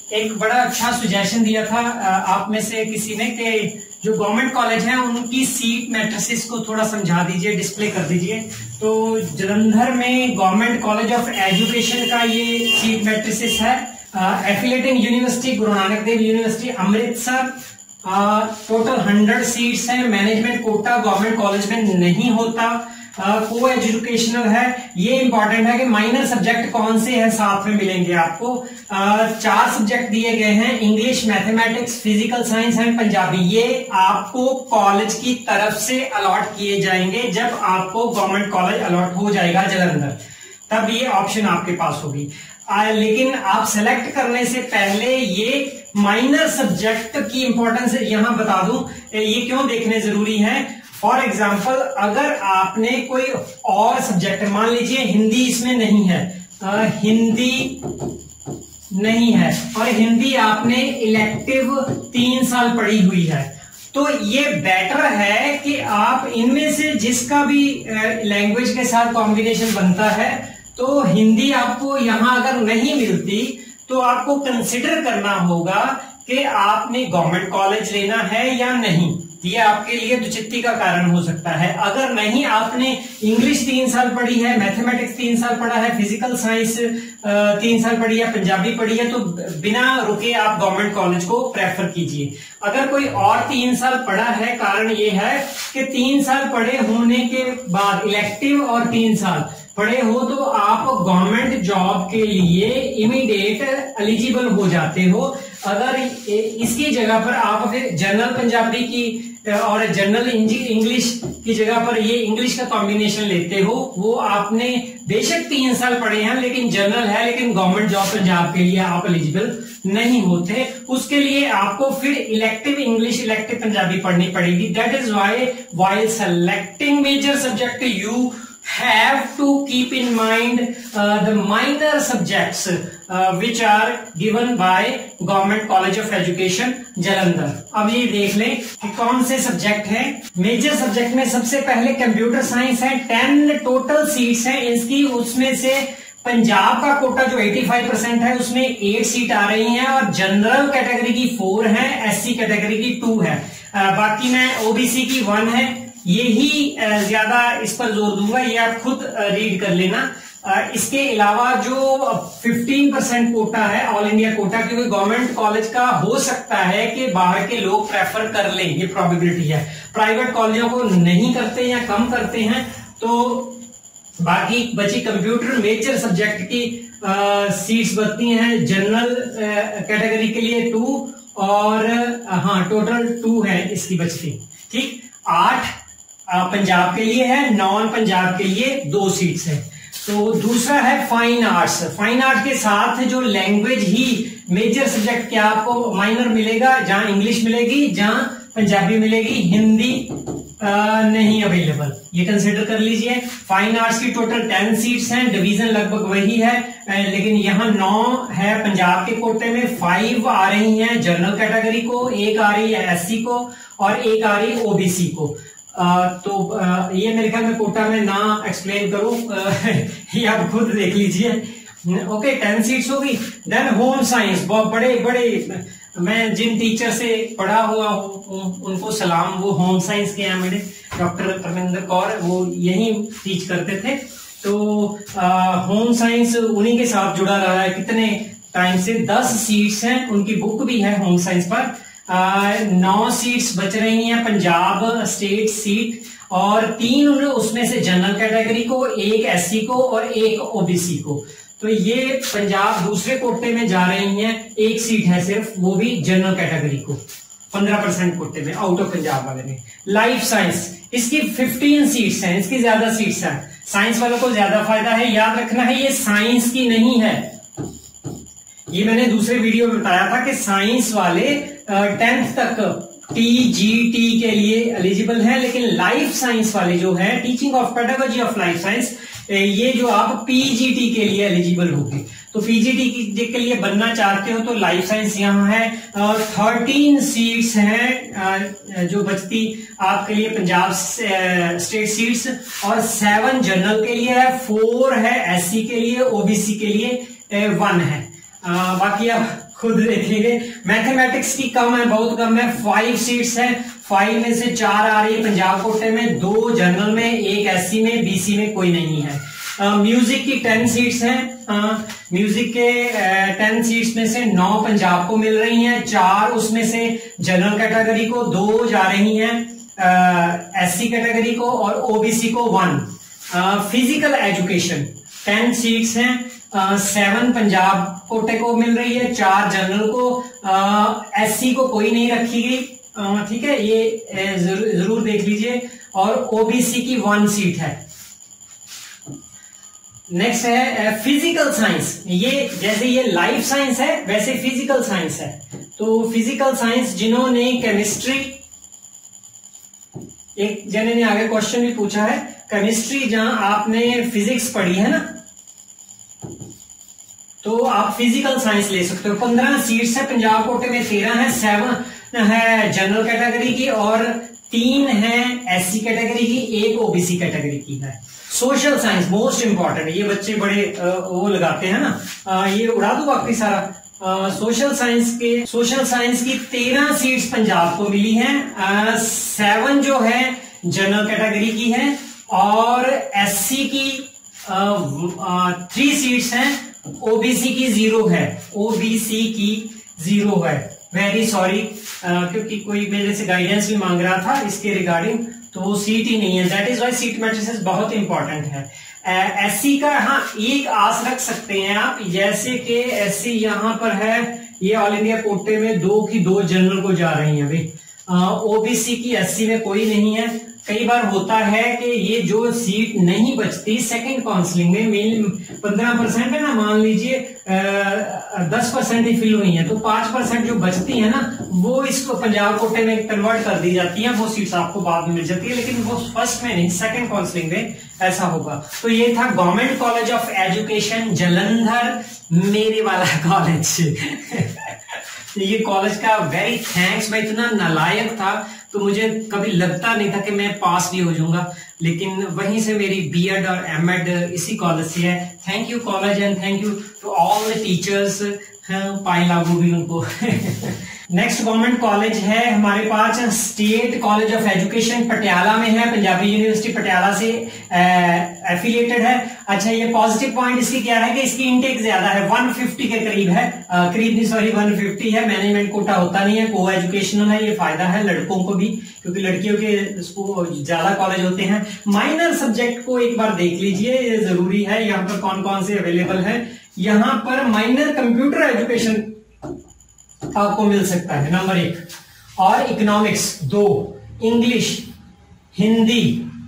एक बड़ा अच्छा सुजेशन दिया था आप में से किसी ने कि जो गवर्नमेंट कॉलेज हैं उनकी सीट मैट्रिसेस को थोड़ा समझा दीजिए, डिस्प्ले कर दीजिए। तो जलंधर में गवर्नमेंट कॉलेज ऑफ एजुकेशन का ये सीट मैट्रिसेस है। Affiliating university Guru Nanak Dev University Amritsar, total 100 seats हैं। मैनेजमेंट कोटा गवर्नमेंट कॉलेज में नहीं होता, को एजुकेशनल है। ये इंपॉर्टेंट है कि माइनर सब्जेक्ट कौन से हैं साथ में मिलेंगे आपको। 4 सब्जेक्ट दिए गए हैं, English, mathematics, physical science and Punjabi. ये आपको कॉलेज की तरफ से अलॉट किए जाएंगे जब आपको गवर्नमेंट कॉलेज अलॉट हो जाएगा जलंधर, तब ये ऑप्शन आपके पास होगी। लेकिन आप सेलेक्ट करने से पहले ये माइनर सब्जेक्ट की इंपॉर्टेंस यहां बता दूं, ये क्यों देखने जरूरी है। फॉर एग्जाम्पल, अगर आपने कोई और सब्जेक्ट, मान लीजिए हिंदी इसमें नहीं है, हिंदी नहीं है और हिंदी आपने इलेक्टिव 3 साल पढ़ी हुई है, तो ये बेटर है कि आप इनमें से जिसका भी लैंग्वेज के साथ कॉम्बिनेशन बनता है, तो हिंदी आपको यहां अगर नहीं मिलती तो आपको कंसिडर करना होगा कि आपने गवर्नमेंट कॉलेज लेना है या नहीं। ये आपके लिए दुचित्ती का कारण हो सकता है। अगर नहीं, आपने इंग्लिश 3 साल पढ़ी है, मैथमेटिक्स 3 साल पढ़ा है, फिजिकल साइंस 3 साल पढ़ी है, पंजाबी पढ़ी है, तो बिना रुके आप गवर्नमेंट कॉलेज को प्रेफर कीजिए। अगर कोई और 3 साल पढ़ा है, कारण ये है कि 3 साल पढ़े होने के बाद इलेक्टिव और 3 साल पढ़े हो तो आप गवर्नमेंट जॉब के लिए इमीडिएट एलिजिबल हो जाते हो। अगर इसकी जगह पर आप फिर जनरल पंजाबी की और जनरल इंग्लिश की जगह पर ये इंग्लिश का कॉम्बिनेशन लेते हो, वो आपने बेशक 3 साल पढ़े हैं लेकिन जनरल है, लेकिन गवर्नमेंट जॉब पंजाब के लिए आप एलिजिबल नहीं होते। उसके लिए आपको फिर इलेक्टिव इंग्लिश, इलेक्टिव पंजाबी पढ़नी पड़ेगी। That is why while selecting major subject you have to keep in mind the minor subjects which are given by Government College of Education Jalandhar। अब ये देख लें कि कौन से सब्जेक्ट हैं। मेजर सब्जेक्ट में सबसे पहले कंप्यूटर साइंस है, 10 टोटल सीट्स हैं इसकी। उसमें से पंजाब का कोटा जो 85% है उसमें 8 सीट आ रही हैं और जनरल कैटेगरी की 4 है, एससी कैटेगरी की 2 है, बाकी में ओबीसी की 1 है। यही ज्यादा इस पर जोर दूंगा, ये आप खुद रीड कर लेना। इसके अलावा जो 15% कोटा है, ऑल इंडिया कोटा, क्योंकि गवर्नमेंट कॉलेज का हो सकता है कि बाहर के लोग प्रेफर कर लें, ये प्रोबेबिलिटी है। प्राइवेट कॉलेजों को नहीं करते या कम करते हैं। तो बाकी बची कंप्यूटर मेजर सब्जेक्ट की सीट्स बचती हैं। जनरल कैटेगरी के लिए 2 और हाँ टोटल 2 है इसकी बचती, ठीक। 8 पंजाब के लिए है, नॉन पंजाब के लिए 2 सीट्स है। तो दूसरा है फाइन आर्ट्स। फाइन आर्ट के साथ जो लैंग्वेज ही मेजर सब्जेक्ट क्या आपको माइनर मिलेगा, जहां इंग्लिश मिलेगी, जहां पंजाबी मिलेगी, हिंदी नहीं अवेलेबल, ये कंसिडर कर लीजिए। फाइन आर्ट्स की टोटल 10 सीट्स हैं, डिवीजन लगभग वही है, लेकिन यहाँ 9 है पंजाब के कोटे में, 5 आ रही हैं जनरल कैटेगरी को, 1 आ रही है एससी को और 1 आ रही है ओबीसी को। ये मेरे ख्याल में कोटा में ना एक्सप्लेन करूं, ये आप खुद देख लीजिए। ओके, 10 सीट्स होगी। देन होम साइंस, बहुत बड़े बड़े, मैं जिन टीचर से पढ़ा हुआ हूं उनको सलाम, वो होम साइंस के हैं मेरे, डॉक्टर परमिंदर कौर, वो यही टीच करते थे। तो होम साइंस उन्हीं के साथ जुड़ा रहा है कितने टाइम से। 10 सीट्स हैं, उनकी बुक भी है होम साइंस पर। 9 सीट्स बच रही हैं पंजाब स्टेट सीट और 3 उसमें से जनरल कैटेगरी को, 1 एससी को और 1 ओबीसी को। तो ये पंजाब दूसरे कोटे में जा रही हैं, 1 सीट है सिर्फ, वो भी जनरल कैटेगरी को, 15% कोटे में आउट ऑफ पंजाब वाले में। लाइफ साइंस, इसकी 15 सीट्स हैं, इसकी ज्यादा सीट्स हैं, साइंस वालों को ज्यादा फायदा है। याद रखना है ये साइंस की नहीं है, ये मैंने दूसरे वीडियो में बताया था कि साइंस वाले 10th तक टीजीटी के लिए एलिजिबल है, लेकिन लाइफ साइंस वाले जो है, teaching of pedagogy of life science, ये जो आप पीजीटी के लिए एलिजिबल होंगे। तो पीजीटी के लिए बनना चाहते हो तो लाइफ साइंस यहाँ है। 13 सीट्स हैं जो बचती आपके लिए पंजाब स्टेट सीट्स, और 7 जनरल के लिए है, 4 है एससी के लिए, ओबीसी के लिए 1 है। बाकी आप खुद देखेंगे। मैथमेटिक्स की कम है, बहुत कम है, 5 सीट्स है, 5 में से 4 आ रही है पंजाब कोटे में, 2 जनरल में, 1 एससी में, बीसी में कोई नहीं है। म्यूजिक की 10 सीट्स हैं। म्यूजिक के 10 सीट्स में से 9 पंजाब को मिल रही हैं, 4 उसमें से जनरल कैटेगरी को, 2 जा रही हैं एससी कैटेगरी को और ओबीसी को 1। फिजिकल एजुकेशन 10 सीट्स हैं, 7 पंजाब कोटे को मिल रही है, 4 जनरल को, एससी को कोई नहीं रखी गई, ठीक है, ये जरूर देख लीजिए। और ओबीसी की 1 सीट है। नेक्स्ट है फिजिकल साइंस। ये जैसे ये लाइफ साइंस है वैसे फिजिकल साइंस है। तो फिजिकल साइंस जिन्होंने केमिस्ट्री, एक जने ने आगे क्वेश्चन भी पूछा है, केमिस्ट्री जहां आपने फिजिक्स पढ़ी है ना, तो आप फिजिकल साइंस ले सकते हो। 15 सीट्स है पंजाब कोटे में, 13 है, 7 है जनरल कैटेगरी की और 3 है एससी कैटेगरी की, 1 ओबीसी कैटेगरी की है। सोशल साइंस मोस्ट इंपॉर्टेंट, ये बच्चे बड़े वो लगाते हैं ना, ये उड़ा दो बाकी सारा। सोशल साइंस की 13 सीट्स पंजाब को मिली हैं, 7 जो है जनरल कैटेगरी की है और एससी की 3 सीट्स हैं, ओबीसी की 0 है, ओबीसी की 0 है। वेरी सॉरी, क्योंकि कोई मेरे से गाइडेंस भी मांग रहा था इसके रिगार्डिंग, तो वो सीट ही नहीं है। That is why seat matrices बहुत इंपॉर्टेंट है। एससी का हाँ एक आस रख सकते हैं आप, जैसे कि एससी यहां पर है, ये ऑल इंडिया कोटे में 2 की 2 जनरल को जा रही है भाई, ओबीसी की एससी में कोई नहीं है। कई बार होता है कि ये जो सीट नहीं बचती सेकंड काउंसलिंग में 15% है ना, मान लीजिए 10% ही फिल हुई है, तो 5% जो बचती है ना वो इसको पंजाब कोटे में कन्वर्ट कर दी जाती है, वो सीट्स आपको बाद में मिल जाती है, लेकिन वो फर्स्ट में नहीं सेकंड काउंसलिंग में ऐसा होगा। तो ये था government college of education Jalandhar, मेरे वाला कॉलेज। ये कॉलेज का वेरी थैंक्स, मैं इतना नालायक था तो मुझे कभी लगता नहीं था कि मैं पास भी हो जाऊंगा, लेकिन वहीं से मेरी बीएड और एमएड इसी कॉलेज से है। Thank you college and thank you to all the teachers, पाई लागू भी उनको। नेक्स्ट गवर्नमेंट कॉलेज है हमारे पास state college of education Patiala में है, पंजाबी यूनिवर्सिटी पटियाला से एफिलिएटेड है। अच्छा, ये पॉजिटिव पॉइंट इसकी क्या है कि इसकी इनटेक ज्यादा है, 150 के करीब है, करीब नहीं सॉरी 150 है। मैनेजमेंट कोटा होता नहीं है, को एजुकेशनल है, ये फायदा है लड़कों को भी, क्योंकि लड़कियों के ज्यादा कॉलेज होते हैं। माइनर सब्जेक्ट को एक बार देख लीजिए, ये जरूरी है। यहाँ पर कौन कौन से अवेलेबल है, यहाँ पर माइनर कंप्यूटर एजुकेशन आपको मिल सकता है नंबर 1, और इकोनॉमिक्स 2, इंग्लिश, हिंदी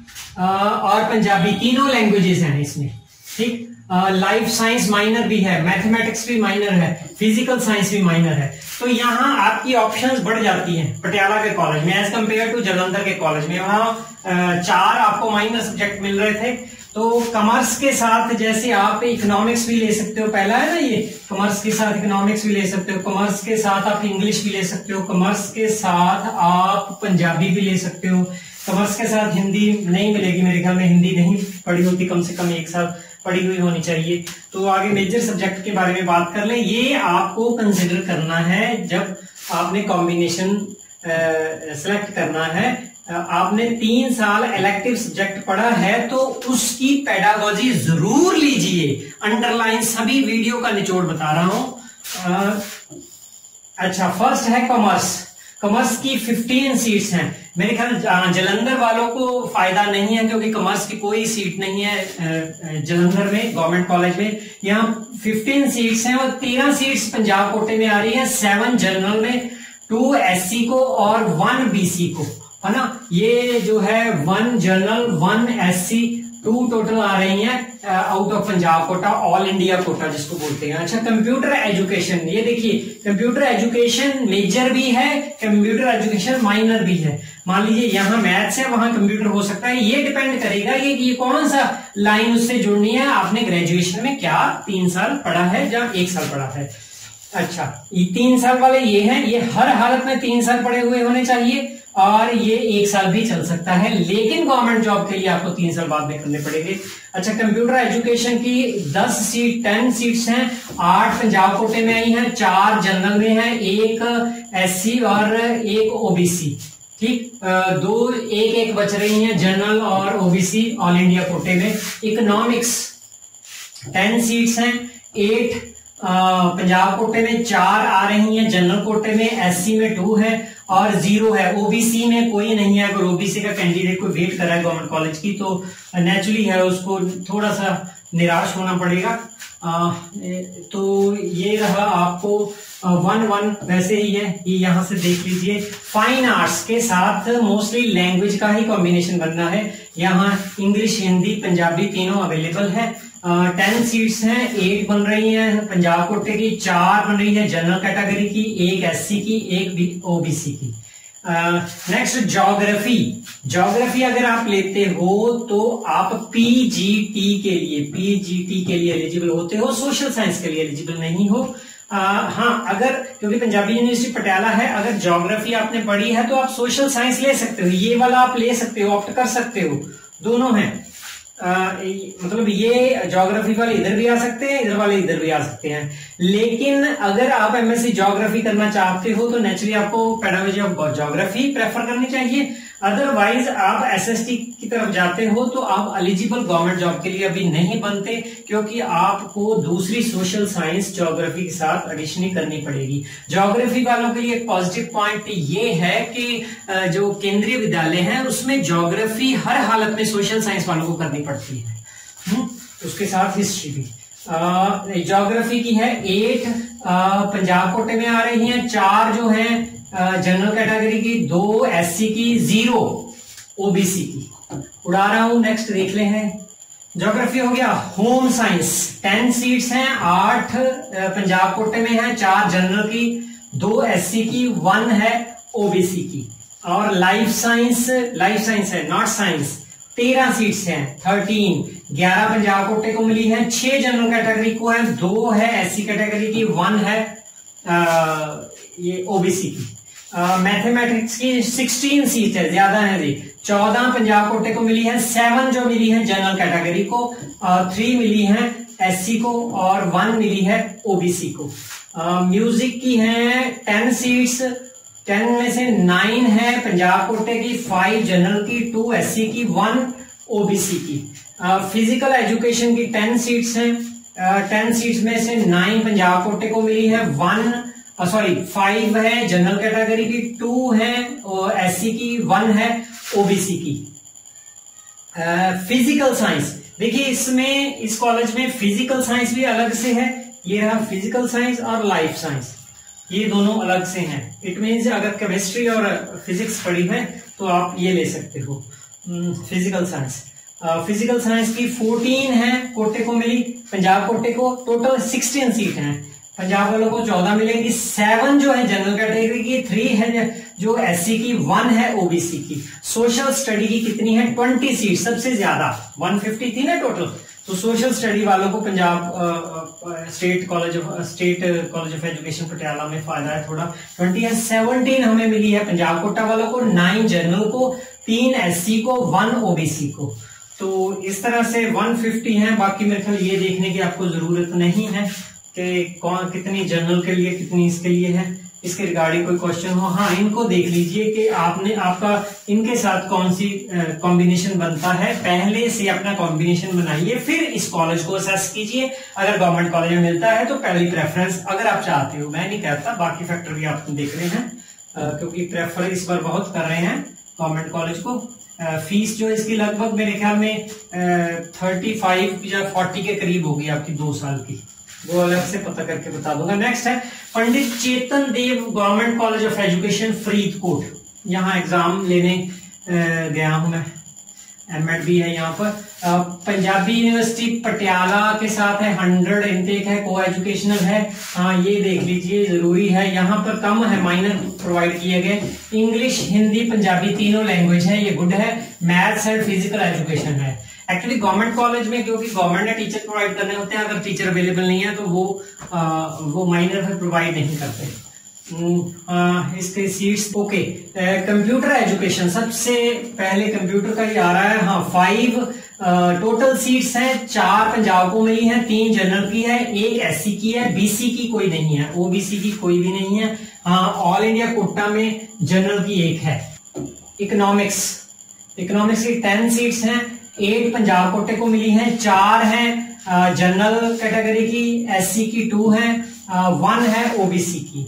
और पंजाबी, तीनों लैंग्वेजेस हैं इसमें, ठीक। लाइफ साइंस माइनर भी है, मैथमेटिक्स भी माइनर है, फिजिकल साइंस भी माइनर है। तो यहाँ आपकी ऑप्शंस बढ़ जाती हैं पटियाला के कॉलेज में एज कंपेयर टू जालंधर के कॉलेज में। वहां 4 आपको माइनर सब्जेक्ट मिल रहे थे। तो कॉमर्स के साथ जैसे आप इकोनॉमिक्स भी ले सकते हो, पहला है ना ये, कॉमर्स के साथ इकोनॉमिक्स भी ले सकते हो, कॉमर्स के साथ आप इंग्लिश भी ले सकते हो, कॉमर्स के साथ आप पंजाबी भी ले सकते हो, कॉमर्स के साथ हिंदी नहीं मिलेगी मेरे ख्याल में, हिंदी नहीं पढ़ी होती, कम से कम 1 साल पढ़ी हुई होनी चाहिए। तो आगे मेजर सब्जेक्ट के बारे में बात कर लें, ये आपको कंसिडर करना है जब आपने कॉम्बिनेशन सेलेक्ट करना है। आपने 3 साल इलेक्टिव सब्जेक्ट पढ़ा है तो उसकी पेडागोजी जरूर लीजिए। अंडरलाइन सभी वीडियो का निचोड़ बता रहा हूं। अच्छा, फर्स्ट है कॉमर्स। कॉमर्स की 15 सीट्स हैं। मेरे ख्याल जालंधर वालों को फायदा नहीं है, क्योंकि कॉमर्स की कोई सीट नहीं है जालंधर में गवर्नमेंट कॉलेज में। यहाँ 15 सीट्स हैं और 13 सीट्स पंजाब कोटे में आ रही है, 7 जनरल में, 2 एससी को और 1 बीसी को, है ना। ये जो है 1 जनरल 1 एससी 2 टोटल आ रही हैं out of Punjab quota, all India quota जिसको बोलते हैं। अच्छा, कंप्यूटर एजुकेशन, ये देखिए कंप्यूटर एजुकेशन मेजर भी है, कंप्यूटर एजुकेशन माइनर भी है। मान लीजिए यहाँ मैथ्स है, वहां कंप्यूटर हो सकता है, ये डिपेंड करेगा ये कौन सा लाइन उससे जुड़नी है, आपने ग्रेजुएशन में क्या 3 साल पढ़ा है या 1 साल पढ़ा है। अच्छा, ये 3 साल वाले ये हैं, ये हर हालत में 3 साल पढ़े हुए होने चाहिए और ये 1 साल भी चल सकता है, लेकिन गवर्नमेंट जॉब के लिए आपको 3 साल बाद में करने पड़ेंगे। अच्छा, कंप्यूटर एजुकेशन की 10 सीट्स हैं, 8 पंजाब कोटे में आई हैं, 4 जनरल में हैं, 1 SC और 1 OBC। ठीक, 2 एक बच रही हैं जनरल और OBC ऑल इंडिया कोटे में। इकोनॉमिक्स 10 सीट्स हैं, 8 पंजाब कोटे में, 4 आ रही हैं जनरल कोटे में, SC में 2 है और 0 है। OBC में कोई नहीं है। अगर OBC का कैंडिडेट को वेट कर रहा है गवर्नमेंट कॉलेज की तो नेचुरली है, उसको थोड़ा सा निराश होना पड़ेगा। तो ये रहा आपको 1-1 वैसे ही है, ये यहां से देख लीजिए। फाइन आर्ट्स के साथ मोस्टली लैंग्वेज का ही कॉम्बिनेशन बनना है। यहाँ इंग्लिश, हिंदी, पंजाबी तीनों अवेलेबल है। 10 सीट्स हैं, 8 बन रही हैं पंजाब कोटे की, 4 बन रही है जनरल कैटेगरी की, 1 SC की, 1 OBC की। नेक्स्ट ज्योग्राफी अगर आप लेते हो तो आप PGT के लिए एलिजिबल होते हो, सोशल साइंस के लिए एलिजिबल नहीं हो। हाँ, अगर क्योंकि पंजाबी यूनिवर्सिटी पटियाला है, अगर ज्योग्राफी आपने पढ़ी है तो आप सोशल साइंस ले सकते हो, ये वाला आप ले सकते हो, ऑप्ट कर सकते हो, दोनों हैं। मतलब ये ज्योग्राफी वाले इधर भी आ सकते हैं, इधर वाले इधर भी आ सकते हैं। लेकिन अगर आप MSc ज्योग्राफी करना चाहते हो तो नेचुरली आपको पेडागोजी ऑफ ज्योग्राफी प्रेफर करनी चाहिए। अदरवाइज आप SST की तरफ जाते हो तो आप एलिजिबल गवर्नमेंट जॉब के लिए अभी नहीं बनते, क्योंकि आपको दूसरी सोशल साइंस ज्योग्राफी के साथ एडिशनिंग करनी पड़ेगी। ज्योग्राफी वालों के लिए एक पॉजिटिव पॉइंट ये है कि जो केंद्रीय विद्यालय है उसमें ज्योग्राफी हर हालत में सोशल साइंस वालों को करनी पड़ती है, उसके साथ हिस्ट्री भी। ज्योग्राफी की है 8 पंजाब कोटे में आ रही हैं, 4 जो है जनरल कैटेगरी की, 2 SC की, 0 OBC की। उड़ा रहा हूं, नेक्स्ट देख ले हैं। ज्योग्राफी हो गया। होम साइंस 10 सीट्स हैं, 8 पंजाब कोटे में है, 4 जनरल की, 2 SC की, 1 है OBC की। और लाइफ साइंस है, नॉट साइंस, 13 सीट्स हैं, 11 पंजाब कोटे को मिली है, 6 जनरल कैटेगरी को है, 2 है SC कैटेगरी की, 1 है ये OBC की। मैथमेटिक्स की 16 सीट है, ज्यादा है जी, 14 पंजाब कोटे को मिली है, 7 जो मिली है जनरल कैटेगरी को, 3 मिली है SC को और 1 मिली है OBC को। म्यूजिक की है 10 सीट्स, 10 में से 9 है पंजाब कोटे की, 5 जनरल की, 2 SC की, 1 OBC की। फिजिकल एजुकेशन की 10 सीट्स हैं, 10 सीट्स में से 9 पंजाब कोटे को मिली है, 5 है जनरल कैटेगरी की, 2 है SC की, 1 है OBC की। फिजिकल साइंस देखिए, इसमें इस कॉलेज में फिजिकल साइंस भी अलग से है, ये रहा फिजिकल साइंस और लाइफ साइंस, ये दोनों अलग से हैं। इट मीन्स अगर केमिस्ट्री और फिजिक्स पढ़ी है तो आप ये ले सकते हो फिजिकल साइंस। फिजिकल साइंस की 14 है कोटे को मिली, पंजाब कोटे को टोटल 16 सीट हैं, पंजाब वालों को 14 मिलेंगी, 7 जो है जनरल कैटेगरी की, 3 है जो SC की, 1 है OBC की। सोशल स्टडी की कितनी है? 20 सीट, सबसे ज्यादा 150 थी ना टोटल, तो सोशल स्टडी वालों को Punjab state college of education Patiala में फायदा है थोड़ा, 20 है। 17 हमें मिली है पंजाब कोटा वालों को, 9 जनरल को, 3 SC को, 1 OBC को। तो इस तरह से 150 है। बाकी मेरे ख्याल ये देखने की आपको जरूरत नहीं है कि कौन कितनी जनरल के लिए कितनी इसके लिए है, इसके रिगार्डिंग कोई क्वेश्चन हो। हाँ, इनको देख लीजिए कि आपका इनके साथ कौन सी कॉम्बिनेशन बनता है, पहले से अपना कॉम्बिनेशन बनाइए, फिर इस कॉलेज को असेस कीजिए। अगर गवर्नमेंट कॉलेज में मिलता है तो पहली प्रेफरेंस अगर आप चाहते हो, मैं नहीं कहता, बाकी फैक्टर भी आप देख रहे हैं, क्योंकि प्रेफर इस बार बहुत कर रहे हैं गवर्नमेंट कॉलेज को। फीस जो इसकी लगभग मेरे ख्याल में 35 या 40 के करीब होगी आपकी 2 साल की, वो अलग से पता करके बता दूंगा। नेक्स्ट है Pandit Chetan Dev government college of education Faridkot, यहाँ एग्जाम लेने गया हूं मैं, एमएड भी है यहाँ पर। पंजाबी यूनिवर्सिटी पटियाला के साथ है, 100 इनटेक है, को एजुकेशनल है। हाँ, ये देख लीजिए, जरूरी है, यहाँ पर कम है, माइनर प्रोवाइड किए गए। इंग्लिश, हिंदी, पंजाबी तीनों लैंग्वेज है, ये गुड है। मैथ्स एंड फिजिकल एजुकेशन है। एक्चुअली गवर्नमेंट कॉलेज में क्योंकि गवर्नमेंट ने टीचर प्रोवाइड करने होते हैं, अगर टीचर अवेलेबल नहीं है तो वो माइनर में प्रोवाइड नहीं करते। इसके सीट्स ओके। कंप्यूटर एजुकेशन सबसे पहले कंप्यूटर का ही आ रहा है। हाँ 5 टोटल सीट्स हैं, 4 पंजाब को मिली हैं, 3 जनरल की है, 1 SC की है, BC की कोई नहीं है, OBC की कोई भी नहीं है। हाँ ऑल इंडिया कोटा में जनरल की 1 है। इकोनॉमिक्स की 10 सीट्स हैं, 8 पंजाब कोटे को मिली हैं, 4 हैं जनरल कैटेगरी की, SC की 2 है, 1 है OBC की।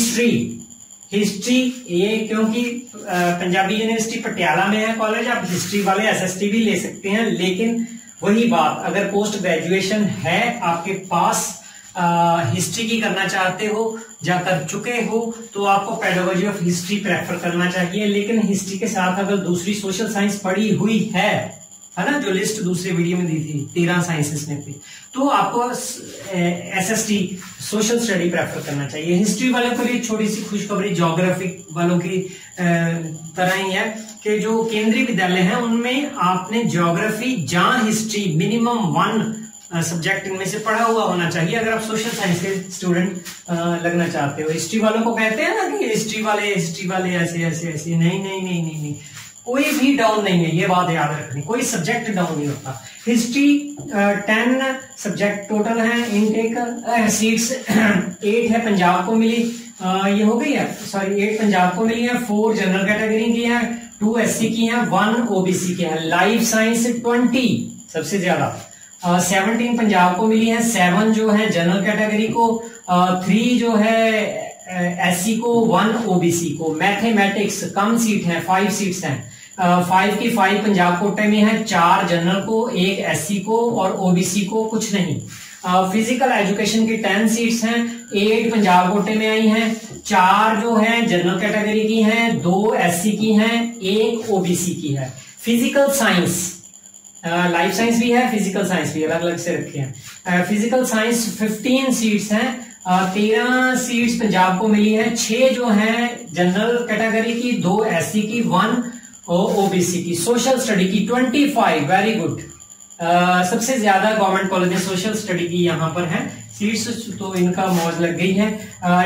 हिस्ट्री ये क्योंकि पंजाबी यूनिवर्सिटी पटियाला में है कॉलेज, आप हिस्ट्री वाले SST भी ले सकते हैं, लेकिन वही बात, अगर पोस्ट ग्रेजुएशन है आपके पास, हिस्ट्री की करना चाहते हो या कर चुके हो, तो आपको पेडागोजी ऑफ हिस्ट्री प्रेफर करना चाहिए। लेकिन हिस्ट्री के साथ अगर दूसरी सोशल साइंस पढ़ी हुई है ना, जो लिस्ट दूसरे वीडियो में दी थी 13 साइंसेस में थी, तो आपको SST सोशल स्टडी प्रेफर करना चाहिए। हिस्ट्री वालों के लिए छोटी सी खुशखबरी ज्योग्राफी वालों की तरह ही है कि जो केंद्रीय विद्यालय हैं उनमें आपने ज्योग्राफी या हिस्ट्री मिनिमम 1 सब्जेक्ट इनमें से पढ़ा हुआ होना चाहिए अगर आप सोशल साइंस के स्टूडेंट लगना चाहते हो। हिस्ट्री वालों को कहते हैं ना कि हिस्ट्री वाले ऐसे ऐसे ऐसे, नहीं, कोई भी डाउन नहीं है, ये बात याद रखनी, कोई सब्जेक्ट डाउन नहीं होता। हिस्ट्री 10 सब्जेक्ट टोटल है, इनटेक सीट्स 8 है पंजाब को मिली, ये हो गई है, सॉरी 8 पंजाब को मिली है, 4 जनरल कैटेगरी की है, 2 SC की है, 1 OBC की है। लाइफ साइंस 20 सबसे ज्यादा, 17 पंजाब को मिली है, 7 जो है जनरल कैटेगरी को, 3 जो है SC को, 1 OBC को। मैथमेटिक्स कम सीट है, 5 सीट्स हैं, 5 की 5 पंजाब कोटे में है, 4 जनरल को, 1 SC को और OBC को कुछ नहीं। फिजिकल एजुकेशन की 10 सीट्स हैं, 8 पंजाब कोटे में आई हैं, 4 जो है जनरल कैटेगरी की हैं, 2 SC की हैं, 1 OBC की है। फिजिकल साइंस, लाइफ साइंस भी है, फिजिकल साइंस भी अलग अलग से रखे हैं। फिजिकल साइंस 15 सीट्स हैं, 13 सीट्स पंजाब को मिली है, 6 जो है जनरल कैटेगरी की, 2 SC की, 1 OBC की। सोशल स्टडी की 25, वेरी गुड, सबसे ज्यादा गवर्नमेंट कॉलेज में सोशल स्टडी की यहाँ पर है सीट्स, तो इनका मौज लग गई है।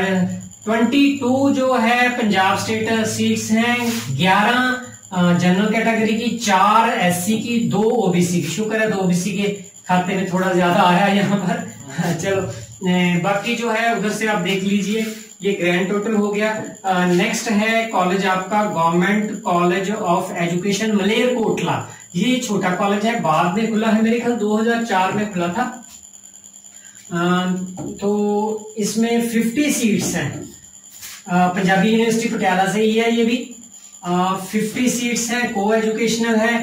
22 जो है पंजाब स्टेट सीट्स हैं, 11 जनरल कैटेगरी की, 4 SC की, 2 OBC की। शुक्र है 2 OBC के खाते में थोड़ा ज्यादा आया है यहाँ पर। चलो बाकी जो है उधर से आप देख लीजिए, ये ग्रैंड टोटल हो गया। नेक्स्ट है कॉलेज आपका government college of education Malerkotla. ये छोटा कॉलेज है, बाद में खुला है, मेरे ख्याल 2004 में खुला था। तो इसमें 50 सीट्स हैं, पंजाबी यूनिवर्सिटी पटियाला से ही है ये भी। 50 सीट्स हैं, को एजुकेशनल है,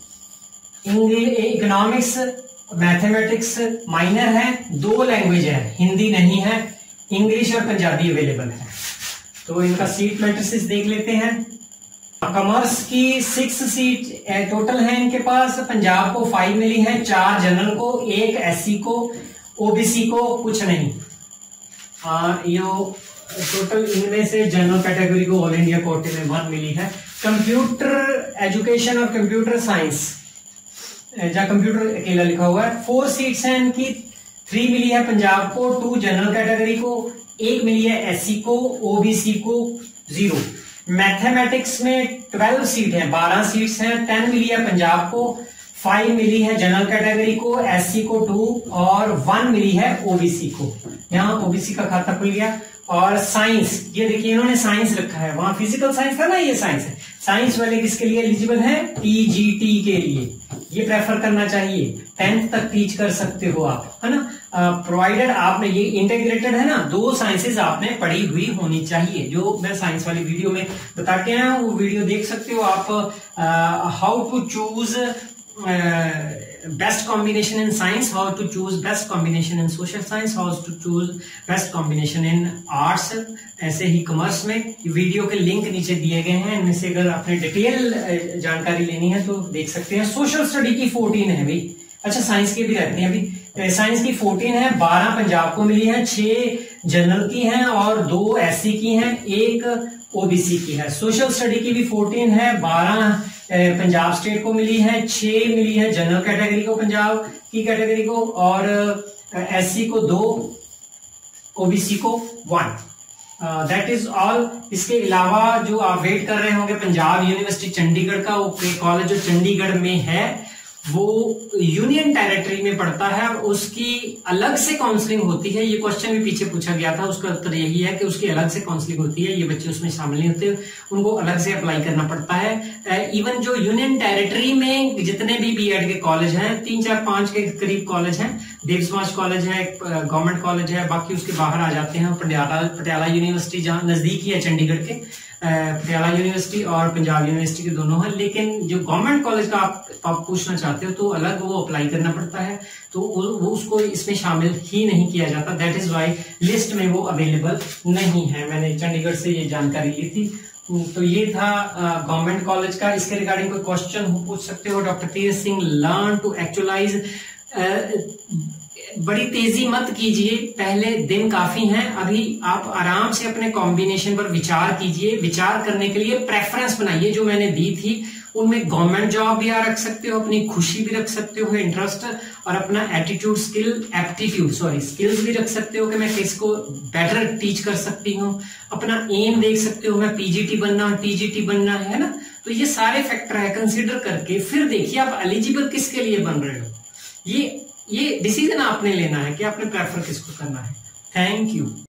इकोनॉमिक्स मैथमेटिक्स माइनर है, 2 लैंग्वेज है, हिंदी नहीं है, इंग्लिश और पंजाबी अवेलेबल है। तो इनका सीट मैट्रिसेस देख लेते हैं। कॉमर्स की 6 सीट टोटल है इनके पास, पंजाब को 5 मिली है, 4 जनरल को, 1 SC को, OBC को कुछ नहीं। यो टोटल इनमें से जनरल कैटेगरी को ऑल इंडिया कोटे में 1 मिली है। कंप्यूटर एजुकेशन और कंप्यूटर साइंस, जहां कंप्यूटर अकेला लिखा हुआ है, 4 सीट्स हैं इनकी, 3 मिली है पंजाब को, 2 जनरल कैटेगरी को, 1 मिली है SC को, OBC को 0। मैथमेटिक्स में 12 सीट है, 12 सीट्स हैं, 10 मिली है पंजाब को, 5 मिली है जनरल कैटेगरी को, SC को 2 और 1 मिली है OBC को। यहाँ OBC का खाता खुल गया। और साइंस, ये देखिए इन्होंने साइंस रखा है, वहां फिजिकल साइंस था ना, ये साइंस है। साइंस वाले किसके लिए एलिजिबल है? TGT के लिए, ये प्रेफर करना चाहिए। 10th तक टीच कर सकते हो आप, है ना, प्रोवाइडेड आपने ये इंटीग्रेटेड है ना, 2 साइंसेज आपने पढ़ी हुई होनी चाहिए। जो मैं साइंस वाली वीडियो में बता के आया हूं, वो वीडियो देख सकते हो आप। How to choose best combination in science, how to choose best combination in social science, how to choose best combination in arts, ऐसे ही कॉमर्स में। वीडियो के लिंक नीचे दिए गए हैं, इनमें से अगर आपने डिटेल जानकारी लेनी है तो देख सकते हैं। सोशल स्टडी की 14 है भाई, अच्छा साइंस की भी रहती है अभी। साइंस की 14 है, 12 पंजाब को मिली है, 6 जनरल की हैं और 2 SC की हैं, 1 OBC की है। सोशल स्टडी की भी 14 है, 12 पंजाब स्टेट को मिली है, 6 मिली है जनरल कैटेगरी को, पंजाब की कैटेगरी को, और SC को 2, OBC को 1। That is all. इसके अलावा जो आप वेट कर रहे होंगे पंजाब यूनिवर्सिटी चंडीगढ़ का, वो कॉलेज जो चंडीगढ़ में है वो यूनियन टेरिटरी में पड़ता है और उसकी अलग से काउंसलिंग होती है। ये क्वेश्चन भी पीछे पूछा गया था, उसका उत्तर यही है कि उसकी अलग से काउंसलिंग होती है। ये बच्चे उसमें शामिल नहीं होते, उनको अलग से अप्लाई करना पड़ता है। इवन जो यूनियन टेरिटरी में जितने भी बीएड के कॉलेज हैं, 3 4 5 के करीब कॉलेज हैं, देव समाज कॉलेज है, गवर्नमेंट कॉलेज है, बाकी उसके बाहर आ जाते हैं। पटियाला यूनिवर्सिटी जहां नजदीक ही है चंडीगढ़ के, पटियाला यूनिवर्सिटी और पंजाब यूनिवर्सिटी के दोनों हैं। लेकिन जो गवर्नमेंट कॉलेज का आप पूछना चाहते हो तो अलग वो अप्लाई करना पड़ता है, तो वो उसको इसमें शामिल ही नहीं किया जाता। दैट इज वाई लिस्ट में वो अवेलेबल नहीं है। मैंने चंडीगढ़ से ये जानकारी ली थी। तो ये था गवर्नमेंट कॉलेज का। इसके रिगार्डिंग कोई क्वेश्चन पूछ सकते हो। Doctor Tirath Singh, learn to actualise. बड़ी तेजी मत कीजिए, पहले दिन काफी हैं, अभी आप आराम से अपने कॉम्बिनेशन पर विचार कीजिए। विचार करने के लिए प्रेफरेंस बनाइए जो मैंने दी थी, उनमें गवर्नमेंट जॉब भी रख सकते हो, अपनी खुशी भी रख सकते हो, इंटरेस्ट, और अपना एटीट्यूड, स्किल्स भी रख सकते हो कि मैं किसको बेटर टीच कर सकती हूँ। अपना एम देख सकते हो, मैं पीजीटी बनना, टीजीटी बनना है ना। तो ये सारे फैक्टर है, कंसिडर करके फिर देखिए आप एलिजिबल किसके लिए बन रहे हो। ये डिसीजन आपने लेना है कि आपने प्रेफर किसको करना है। Thank you.